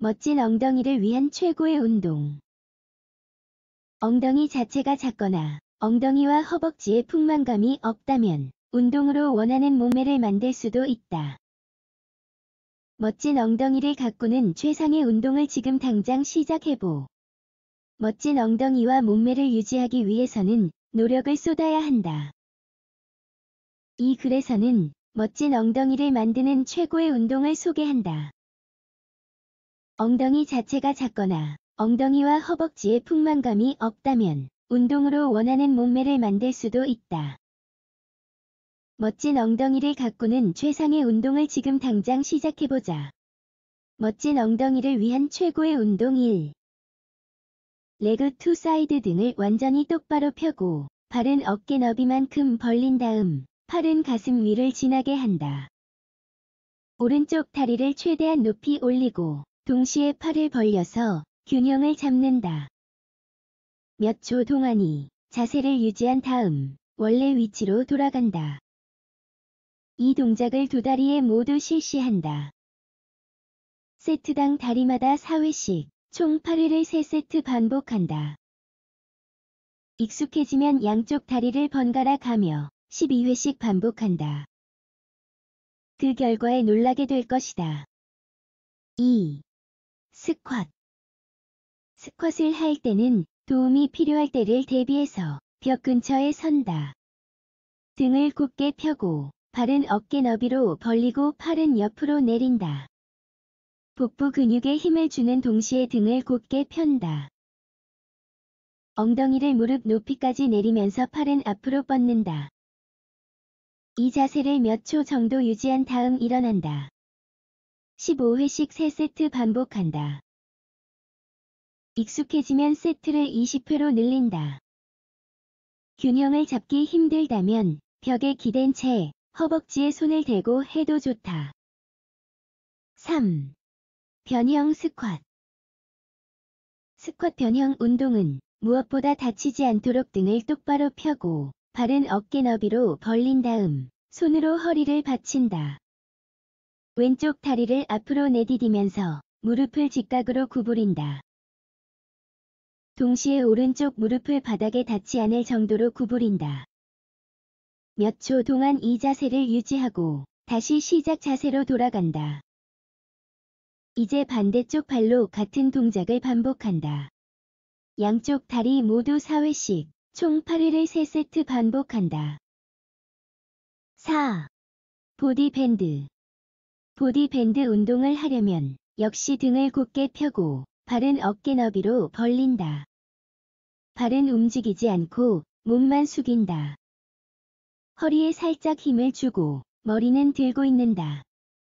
멋진 엉덩이를 위한 최고의 운동. 엉덩이 자체가 작거나 엉덩이와 허벅지에 풍만감이 없다면 운동으로 원하는 몸매를 만들 수도 있다. 멋진 엉덩이를 가꾸는 최상의 운동을 지금 당장 시작해보. 멋진 엉덩이와 몸매를 유지하기 위해서는 노력을 쏟아야 한다. 이 글에서는 멋진 엉덩이를 만드는 최고의 운동을 소개한다. 엉덩이 자체가 작거나 엉덩이와 허벅지에 풍만감이 없다면 운동으로 원하는 몸매를 만들 수도 있다. 멋진 엉덩이를 가꾸는 최상의 운동을 지금 당장 시작해보자. 멋진 엉덩이를 위한 최고의 운동 1. 레그 투 사이드 등을 완전히 똑바로 펴고 발은 어깨 너비만큼 벌린 다음 팔은 가슴 위를 지나게 한다. 오른쪽 다리를 최대한 높이 올리고 동시에 팔을 벌려서 균형을 잡는다. 몇 초 동안 이 자세를 유지한 다음 원래 위치로 돌아간다. 이 동작을 두 다리에 모두 실시한다. 세트당 다리마다 4회씩 총 8회를 3세트 반복한다. 익숙해지면 양쪽 다리를 번갈아 가며 12회씩 반복한다. 그 결과에 놀라게 될 것이다. 2. 스쿼트. 스쿼트를 할 때는 도움이 필요할 때를 대비해서 벽 근처에 선다. 등을 곧게 펴고 발은 어깨 너비로 벌리고 팔은 옆으로 내린다. 복부 근육에 힘을 주는 동시에 등을 곧게 편다. 엉덩이를 무릎 높이까지 내리면서 팔은 앞으로 뻗는다. 이 자세를 몇 초 정도 유지한 다음 일어난다. 15회씩 3세트 반복한다. 익숙해지면 세트를 20회로 늘린다. 균형을 잡기 힘들다면 벽에 기댄 채 허벅지에 손을 대고 해도 좋다. 3. 변형 스쿼트. 스쿼트 변형 운동은 무엇보다 다치지 않도록 등을 똑바로 펴고 발은 어깨 너비로 벌린 다음 손으로 허리를 받친다. 왼쪽 다리를 앞으로 내디디면서 무릎을 직각으로 구부린다. 동시에 오른쪽 무릎을 바닥에 닿지 않을 정도로 구부린다. 몇 초 동안 이 자세를 유지하고 다시 시작 자세로 돌아간다. 이제 반대쪽 발로 같은 동작을 반복한다. 양쪽 다리 모두 4회씩 총 8회를 3세트 반복한다. 4. 보디밴드. 보디밴드 운동을 하려면 역시 등을 곧게 펴고 발은 어깨 너비로 벌린다. 발은 움직이지 않고 몸만 숙인다. 허리에 살짝 힘을 주고 머리는 들고 있는다.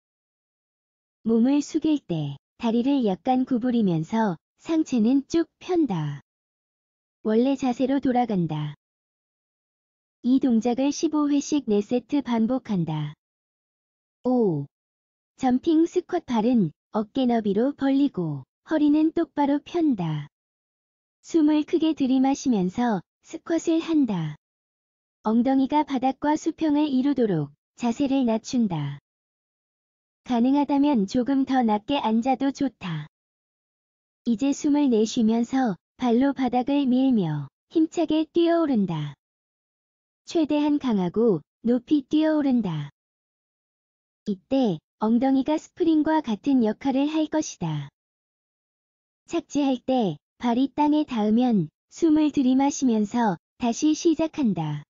몸을 숙일 때 다리를 약간 구부리면서 상체는 쭉 편다. 원래 자세로 돌아간다. 이 동작을 15회씩 4세트 반복한다. 5. 점핑 스쿼트. 발은 어깨 너비로 벌리고 허리는 똑바로 편다. 숨을 크게 들이마시면서 스쿼트를 한다. 엉덩이가 바닥과 수평을 이루도록 자세를 낮춘다. 가능하다면 조금 더 낮게 앉아도 좋다. 이제 숨을 내쉬면서 발로 바닥을 밀며 힘차게 뛰어오른다. 최대한 강하고 높이 뛰어오른다. 이때 엉덩이가 스프링과 같은 역할을 할 것이다. 착지할 때 발이 땅에 닿으면 숨을 들이마시면서 다시 시작한다.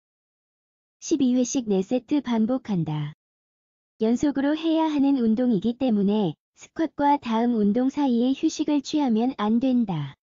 12회씩 4세트 반복한다. 연속으로 해야 하는 운동이기 때문에 스쿼트과 다음 운동 사이에 휴식을 취하면 안 된다.